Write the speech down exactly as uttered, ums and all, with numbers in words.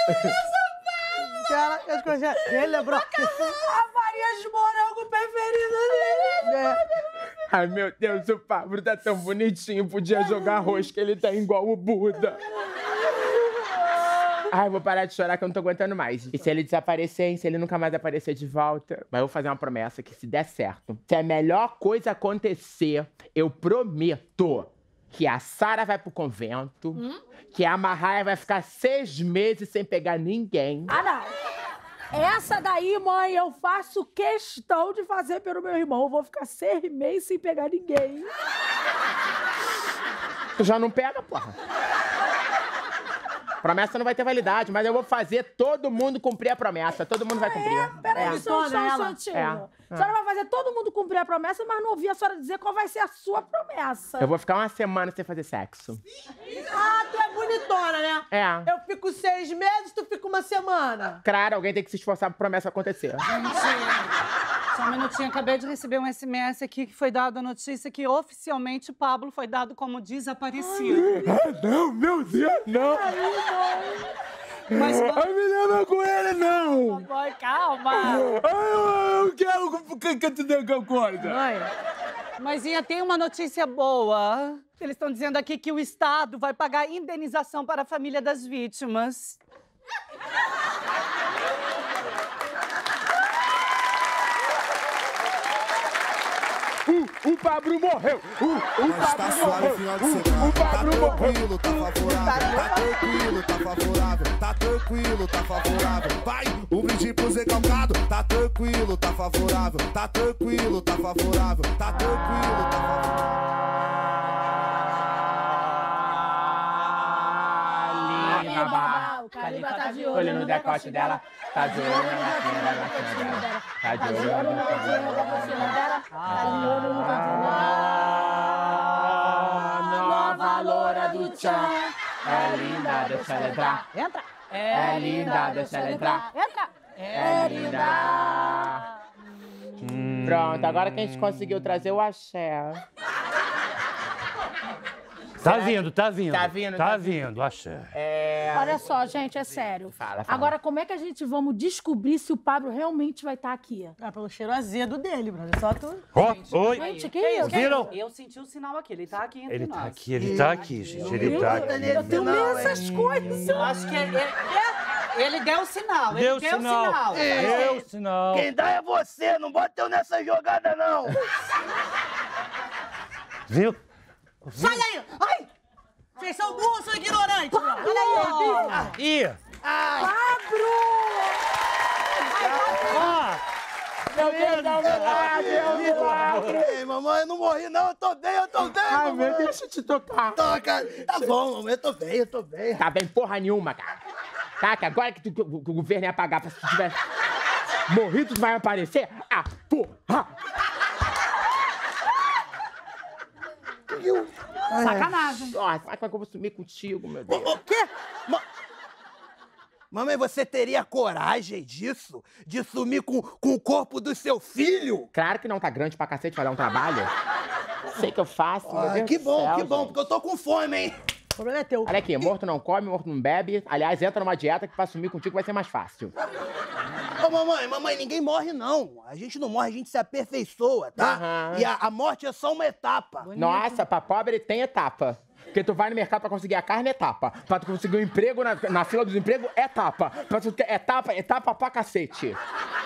Cara, as coisas... Ele lembrou... A Maria de morango preferida dele. É. Ai, meu Deus, o Pablo tá tão bonitinho. Podia jogar arroz, que ele tá igual o Buda. Ai, vou parar de chorar que eu não tô aguentando mais. E se ele desaparecer, hein? Se ele nunca mais aparecer de volta? Mas eu vou fazer uma promessa que se der certo, se a melhor coisa acontecer, eu prometo que a Sara vai pro convento, hum? que a Marraia vai ficar seis meses sem pegar ninguém. Ah, não. Essa daí, mãe, eu faço questão de fazer pelo meu irmão. Eu vou ficar seis meses sem pegar ninguém. Tu já não pega, porra? Promessa não vai ter validade, mas eu vou fazer todo mundo cumprir a promessa. Todo mundo vai cumprir. É, peraí, é. só um instantinho. É. A senhora vai fazer todo mundo cumprir a promessa, mas não ouvi a senhora dizer qual vai ser a sua promessa. Eu vou ficar uma semana sem fazer sexo. Ah, tu é bonitona, né? É. Eu fico seis meses, tu fica uma semana. Claro, alguém tem que se esforçar pra promessa acontecer. Gente, só um minutinho. Acabei de receber um S M S aqui que foi dada a notícia que oficialmente o Pablo foi dado como desaparecido. Ah, não, meu Deus, não. Ai, não. Mas, Ai, me leva com ele, não! Mãe, calma! Ai, eu quero que, que tu dê alguma coisa! Mãe, mãezinha, tem uma notícia boa. Eles estão dizendo aqui que o Estado vai pagar indenização para a família das vítimas. O, o Pablo morreu! O, o Mas tá Pablo suave morreu! o final de O, semana. o Pablo Tá morreu! tranquilo, tá favorável. Tá tranquilo, tá favorável. Tá tranquilo, tá favorável. Vai, um brinde pro Zé Calcado. Tá tranquilo, tá favorável. Tá tranquilo, tá favorável. Tá tranquilo, tá favorável. O Cariba tá de olho no decote dela, tá de olho na latinha da latinha dela, tá de olho no cantinho da latinha dela, tá de olho no cantinho dela. Nova loura do tchan, é linda, deixa ela entrar. Entra! É linda, deixa ela entrar. Entra! É linda. Hum. Pronto, agora que a gente conseguiu trazer o axé. Tá vindo, tá vindo. Tá vindo, Tá, tá vindo, axé. É... Olha só, gente, é sério. Fala, fala. Agora, como é que a gente vamos descobrir se o Pablo realmente vai estar aqui? Ah, pelo cheiro azedo dele, brother. Só tu... Ó, oi. Gente, que isso? Viram? Eu senti o sinal aqui, ele tá aqui entre Ele nós. tá aqui, ele tá aqui, gente. Ele tá aqui. Eu tenho medo dessas coisas. Eu acho que ele, ele, ele deu o sinal, ele Deu deu o sinal. sinal. Deu sinal. Quem dá é você, não bota eu nessa jogada, não. Viu? Sai aí! Ai! Vocês são burros, são ignorantes! Olha aí! Ih! Pablo! Ó! Meu Deus, é um milagre, é um milagre. Ei, mamãe, eu não morri, não. Eu tô bem, eu tô bem, Ai, mamãe. meu, deixa eu te tocar. Toca. Tá bom, mamãe, eu tô bem, eu tô bem. Tá bem porra nenhuma, cara. Tá, que agora que, tu, que o governo ia pagar pra se tu tivesse morrido, tu vai aparecer? Ah, porra! Sacanagem. Nossa, como é que eu vou sumir contigo, meu Deus? O quê? Ma... Mamãe, você teria coragem disso? De sumir com, com o corpo do seu filho? Claro que não tá grande pra cacete, vai dar um trabalho. Sei que eu faço, meu Ah, Deus que do bom, céu, que bom, gente. porque eu tô com fome, hein? O problema é teu. Olha aqui, morto não come, morto não bebe. Aliás, entra numa dieta que pra sumir contigo vai ser mais fácil. Ô, mamãe, mamãe, ninguém morre, não. A gente não morre, a gente se aperfeiçoa, tá? Aham. E a, a morte é só uma etapa. Nossa, pra pobre tem etapa. Porque tu vai no mercado pra conseguir a carne, etapa. Pra tu conseguir um emprego na, na fila do desemprego, etapa. Pra tu ter etapa, etapa pra cacete.